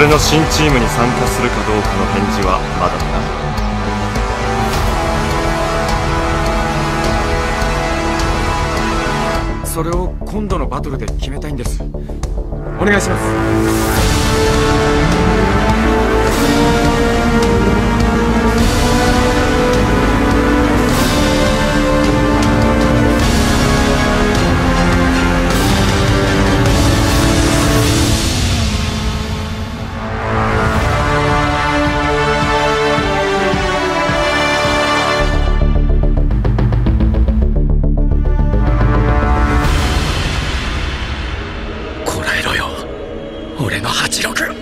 俺の新チームに参加するかどうかの返事はまだだな。それを今度のバトルで決めたいんです。お願いします。俺の86。